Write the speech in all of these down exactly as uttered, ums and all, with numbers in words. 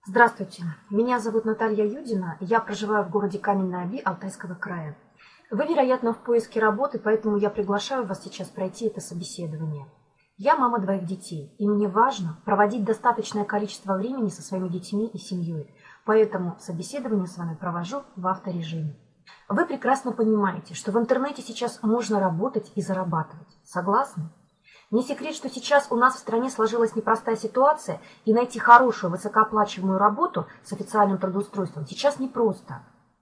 Здравствуйте, меня зовут Наталья Юдина, я проживаю в городе Каменная Оби Алтайского края. Вы, вероятно, в поиске работы, поэтому я приглашаю вас сейчас пройти это собеседование. Я мама двоих детей, и мне важно проводить достаточное количество времени со своими детьми и семьей, поэтому собеседование с вами провожу в авторежиме. Вы прекрасно понимаете, что в интернете сейчас можно работать и зарабатывать. Согласны? Не секрет, что сейчас у нас в стране сложилась непростая ситуация, и найти хорошую, высокооплачиваемую работу с официальным трудоустройством сейчас непросто.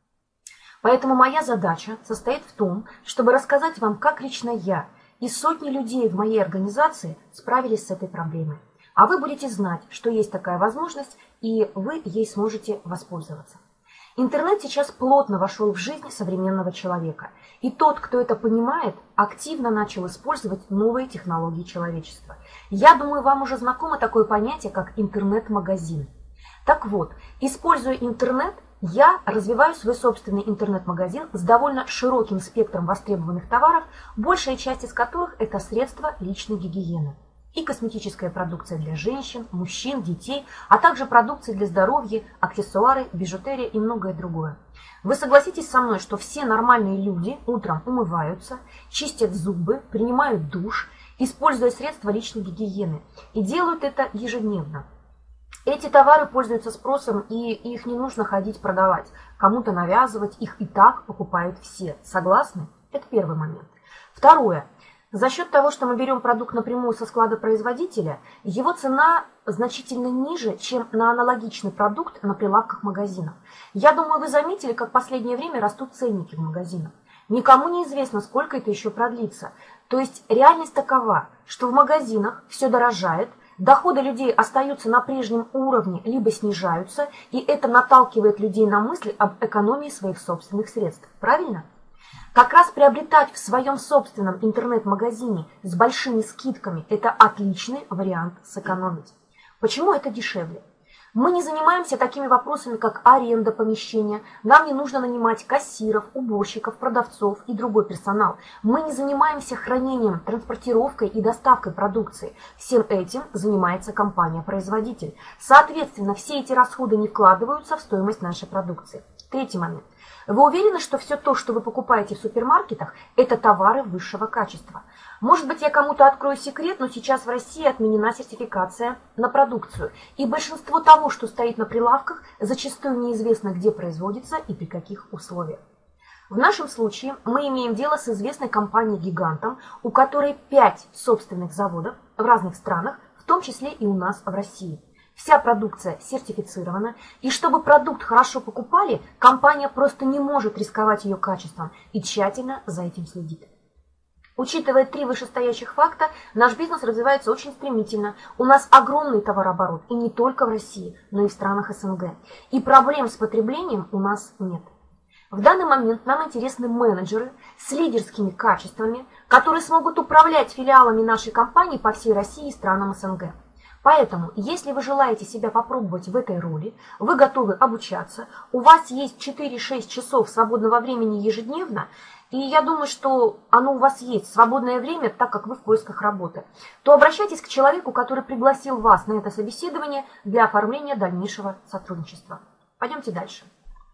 Поэтому моя задача состоит в том, чтобы рассказать вам, как лично я и сотни людей в моей организации справились с этой проблемой. А вы будете знать, что есть такая возможность, и вы ей сможете воспользоваться. Интернет сейчас плотно вошел в жизнь современного человека, и тот, кто это понимает, активно начал использовать новые технологии человечества. Я думаю, вам уже знакомо такое понятие, как интернет-магазин. Так вот, используя интернет, я развиваю свой собственный интернет-магазин с довольно широким спектром востребованных товаров, большая часть из которых это средства личной гигиены. И косметическая продукция для женщин, мужчин, детей, а также продукция для здоровья, аксессуары, бижутерия и многое другое. Вы согласитесь со мной, что все нормальные люди утром умываются, чистят зубы, принимают душ, используя средства личной гигиены, и делают это ежедневно. Эти товары пользуются спросом, и их не нужно ходить продавать, кому-то навязывать, их и так покупают все. Согласны? Это первый момент. Второе. За счет того, что мы берем продукт напрямую со склада производителя, его цена значительно ниже, чем на аналогичный продукт на прилавках магазинов. Я думаю, вы заметили, как в последнее время растут ценники в магазинах. Никому не известно, сколько это еще продлится. То есть реальность такова, что в магазинах все дорожает, доходы людей остаются на прежнем уровне, либо снижаются, и это наталкивает людей на мысли об экономии своих собственных средств. Правильно? Как раз приобретать в своем собственном интернет-магазине с большими скидками – это отличный вариант сэкономить. Почему это дешевле? Мы не занимаемся такими вопросами, как аренда помещения, нам не нужно нанимать кассиров, уборщиков, продавцов и другой персонал. Мы не занимаемся хранением, транспортировкой и доставкой продукции. Всем этим занимается компания-производитель. Соответственно, все эти расходы не вкладываются в стоимость нашей продукции. Третий момент. Вы уверены, что все то, что вы покупаете в супермаркетах, это товары высшего качества? Может быть, я кому-то открою секрет, но сейчас в России отменена сертификация на продукцию. И большинство того, что стоит на прилавках, зачастую неизвестно, где производится и при каких условиях. В нашем случае мы имеем дело с известной компанией-гигантом, у которой пять собственных заводов в разных странах, в том числе и у нас в России. Вся продукция сертифицирована, и чтобы продукт хорошо покупали, компания просто не может рисковать ее качеством и тщательно за этим следит. Учитывая три вышестоящих факта, наш бизнес развивается очень стремительно. У нас огромный товарооборот, и не только в России, но и в странах СНГ. И проблем с потреблением у нас нет. В данный момент нам интересны менеджеры с лидерскими качествами, которые смогут управлять филиалами нашей компании по всей России и странам СНГ. Поэтому, если вы желаете себя попробовать в этой роли, вы готовы обучаться, у вас есть четыре-шесть часов свободного времени ежедневно, и я думаю, что оно у вас есть, свободное время, так как вы в поисках работы, то обращайтесь к человеку, который пригласил вас на это собеседование для оформления дальнейшего сотрудничества. Пойдемте дальше.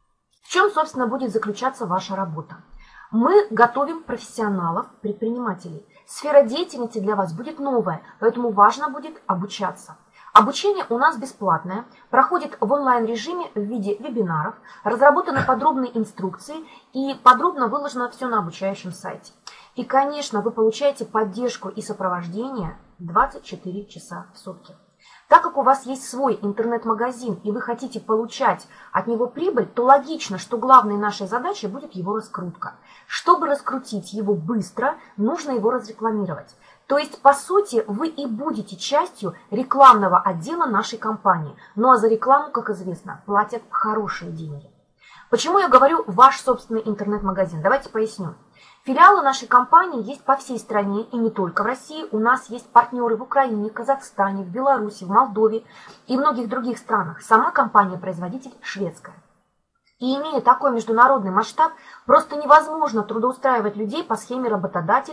В чем, собственно, будет заключаться ваша работа? Мы готовим профессионалов, предпринимателей. Сфера деятельности для вас будет новая, поэтому важно будет обучаться. Обучение у нас бесплатное, проходит в онлайн-режиме в виде вебинаров, разработаны подробные инструкции и подробно выложено все на обучающем сайте. И, конечно, вы получаете поддержку и сопровождение двадцать четыре часа в сутки. Так как у вас есть свой интернет-магазин и вы хотите получать от него прибыль, то логично, что главной нашей задачей будет его раскрутка. Чтобы раскрутить его быстро, нужно его разрекламировать. То есть, по сути, вы и будете частью рекламного отдела нашей компании. Ну а за рекламу, как известно, платят хорошие деньги. Почему я говорю ваш собственный интернет-магазин? Давайте поясню. Филиалы нашей компании есть по всей стране и не только в России. У нас есть партнеры в Украине, Казахстане, в Беларуси, в Молдове и многих других странах. Сама компания-производитель шведская. И имея такой международный масштаб, просто невозможно трудоустраивать людей по схеме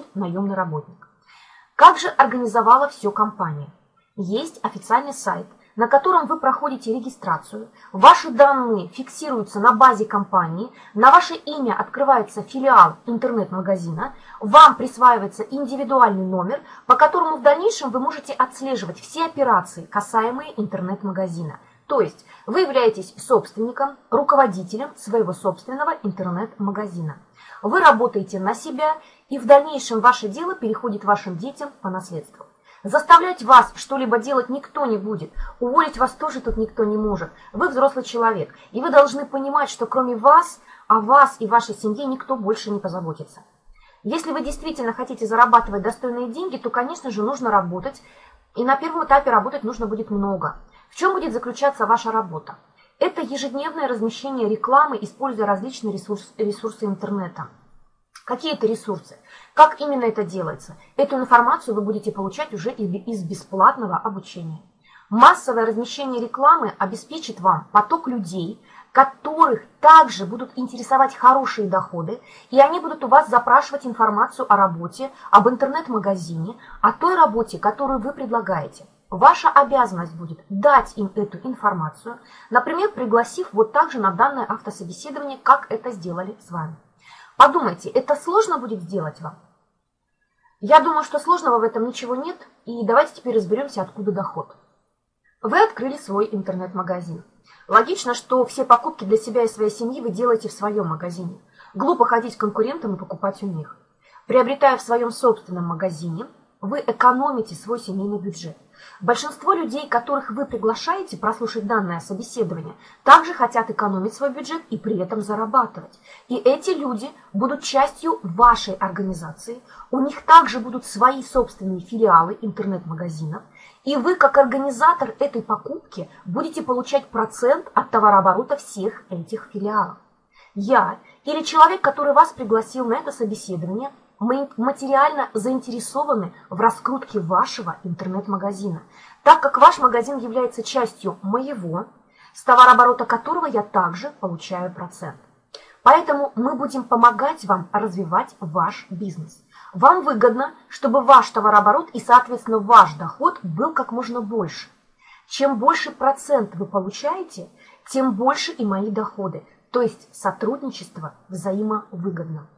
работодатель-наемный работник. Как же организовала все компания? Есть официальный сайт, на котором вы проходите регистрацию, ваши данные фиксируются на базе компании, на ваше имя открывается филиал интернет-магазина, вам присваивается индивидуальный номер, по которому в дальнейшем вы можете отслеживать все операции, касаемые интернет-магазина. То есть вы являетесь собственником, руководителем своего собственного интернет-магазина. Вы работаете на себя, и в дальнейшем ваше дело переходит вашим детям по наследству. Заставлять вас что-либо делать никто не будет, уволить вас тоже тут никто не может. Вы взрослый человек, и вы должны понимать, что кроме вас, о вас и вашей семье никто больше не позаботится. Если вы действительно хотите зарабатывать достойные деньги, то, конечно же, нужно работать, и на первом этапе работать нужно будет много. В чем будет заключаться ваша работа? Это ежедневное размещение рекламы, используя различные ресурсы, ресурсы интернета. Какие это ресурсы? Как именно это делается? Эту информацию вы будете получать уже из бесплатного обучения. Массовое размещение рекламы обеспечит вам поток людей, которых также будут интересовать хорошие доходы, и они будут у вас запрашивать информацию о работе, об интернет-магазине, о той работе, которую вы предлагаете. Ваша обязанность будет дать им эту информацию, например, пригласив вот так же на данное автособеседование, как это сделали с вами. Подумайте, это сложно будет сделать вам? Я думаю, что сложного в этом ничего нет, и давайте теперь разберемся, откуда доход. Вы открыли свой интернет-магазин. Логично, что все покупки для себя и своей семьи вы делаете в своем магазине. Глупо ходить к конкурентам и покупать у них. Приобретая в своем собственном магазине, вы экономите свой семейный бюджет. Большинство людей, которых вы приглашаете прослушать данное собеседование, также хотят экономить свой бюджет и при этом зарабатывать. И эти люди будут частью вашей организации, у них также будут свои собственные филиалы интернет-магазинов, и вы, как организатор этой покупки, будете получать процент от товарооборота всех этих филиалов. Я или человек, который вас пригласил на это собеседование, мы материально заинтересованы в раскрутке вашего интернет-магазина, так как ваш магазин является частью моего, с товарооборота которого я также получаю процент. Поэтому мы будем помогать вам развивать ваш бизнес. Вам выгодно, чтобы ваш товарооборот и, соответственно, ваш доход был как можно больше. Чем больше процент вы получаете, тем больше и мои доходы, то есть сотрудничество взаимовыгодно.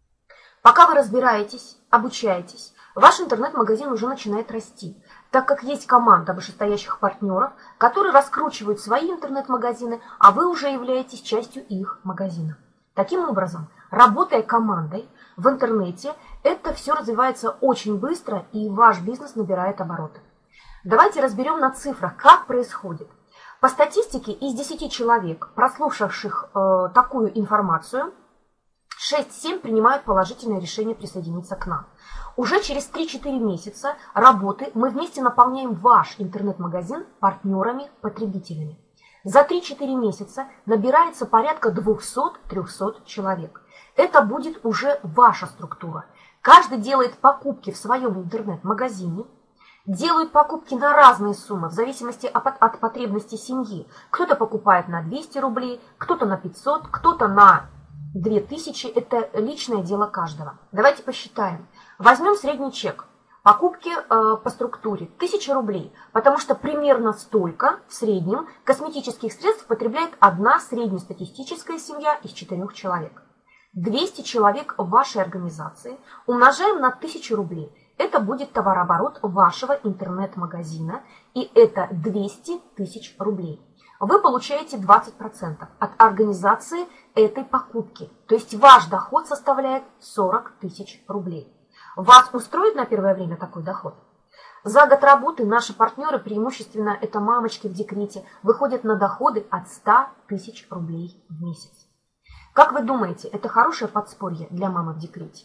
Пока вы разбираетесь, обучаетесь, ваш интернет-магазин уже начинает расти, так как есть команда вышестоящих партнеров, которые раскручивают свои интернет-магазины, а вы уже являетесь частью их магазина. Таким образом, работая командой в интернете, это все развивается очень быстро, и ваш бизнес набирает обороты. Давайте разберем на цифрах, как происходит. По статистике, из десяти человек, прослушавших э, такую информацию, шесть-семь принимают положительное решение присоединиться к нам. Уже через три-четыре месяца работы мы вместе наполняем ваш интернет-магазин партнерами-потребителями. За три-четыре месяца набирается порядка двухсот-трехсот человек. Это будет уже ваша структура. Каждый делает покупки в своем интернет-магазине, делают покупки на разные суммы в зависимости от потребностей семьи. Кто-то покупает на двести рублей, кто-то на пятьсот, кто-то на две тысячи, это личное дело каждого. Давайте посчитаем. Возьмем средний чек. Покупки э, по структуре тысяча рублей, потому что примерно столько в среднем косметических средств потребляет одна среднестатистическая семья из четырех человек. двести человек в вашей организации умножаем на тысячу рублей. Это будет товарооборот вашего интернет-магазина, и это двести тысяч рублей. Вы получаете двадцать процентов от организации этой покупки. То есть ваш доход составляет сорок тысяч рублей. Вас устроит на первое время такой доход? За год работы наши партнеры, преимущественно это мамочки в декрете, выходят на доходы от ста тысяч рублей в месяц. Как вы думаете, это хорошее подспорье для мамы в декрете?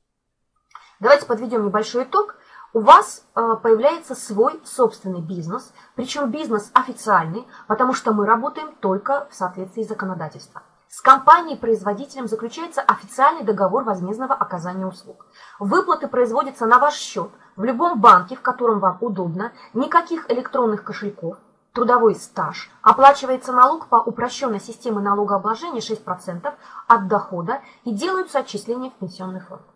Давайте подведем небольшой итог. У вас э, появляется свой собственный бизнес, причем бизнес официальный, потому что мы работаем только в соответствии с законодательством. С компанией-производителем заключается официальный договор возмездного оказания услуг. Выплаты производятся на ваш счет в любом банке, в котором вам удобно, никаких электронных кошельков, трудовой стаж, оплачивается налог по упрощенной системе налогообложения шесть процентов от дохода и делаются отчисления в пенсионный фонд.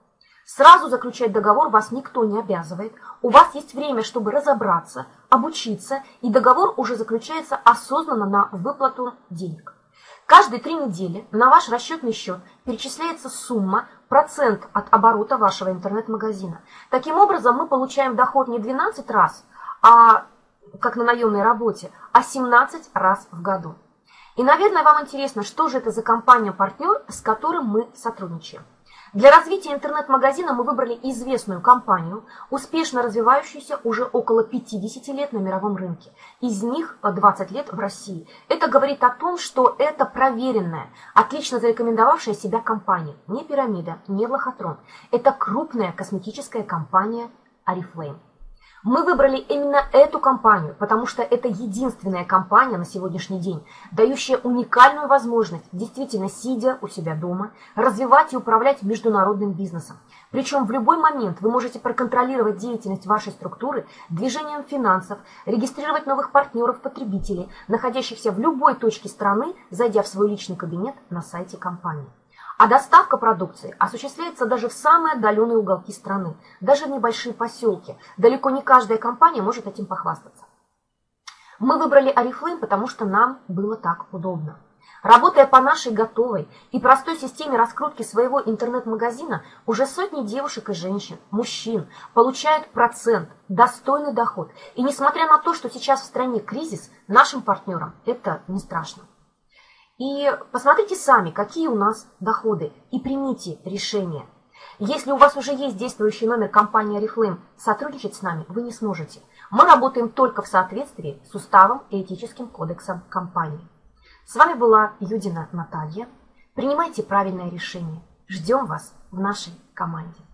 Сразу заключать договор вас никто не обязывает. У вас есть время, чтобы разобраться, обучиться, и договор уже заключается осознанно на выплату денег. Каждые три недели на ваш расчетный счет перечисляется сумма, процент от оборота вашего интернет-магазина. Таким образом, мы получаем доход не двенадцать раз, а, как на наемной работе, а семнадцать раз в году. И, наверное, вам интересно, что же это за компания-партнер, с которым мы сотрудничаем. Для развития интернет-магазина мы выбрали известную компанию, успешно развивающуюся уже около пятидесяти лет на мировом рынке. Из них двадцать лет в России. Это говорит о том, что это проверенная, отлично зарекомендовавшая себя компания. Не Пирамида, не Лохотрон. Это крупная косметическая компания Oriflame. Мы выбрали именно эту компанию, потому что это единственная компания на сегодняшний день, дающая уникальную возможность, действительно сидя у себя дома, развивать и управлять международным бизнесом. Причем в любой момент вы можете проконтролировать деятельность вашей структуры движением финансов, регистрировать новых партнеров-потребителей, находящихся в любой точке страны, зайдя в свой личный кабинет на сайте компании. А доставка продукции осуществляется даже в самые отдаленные уголки страны, даже в небольшие поселки. Далеко не каждая компания может этим похвастаться. Мы выбрали Oriflame, потому что нам было так удобно. Работая по нашей готовой и простой системе раскрутки своего интернет-магазина, уже сотни девушек и женщин, мужчин получают процент, достойный доход. И несмотря на то, что сейчас в стране кризис, нашим партнерам это не страшно. И посмотрите сами, какие у нас доходы, и примите решение. Если у вас уже есть действующий номер компании Oriflame, сотрудничать с нами вы не сможете. Мы работаем только в соответствии с уставом и этическим кодексом компании. С вами была Юдина Наталья. Принимайте правильное решение. Ждем вас в нашей команде.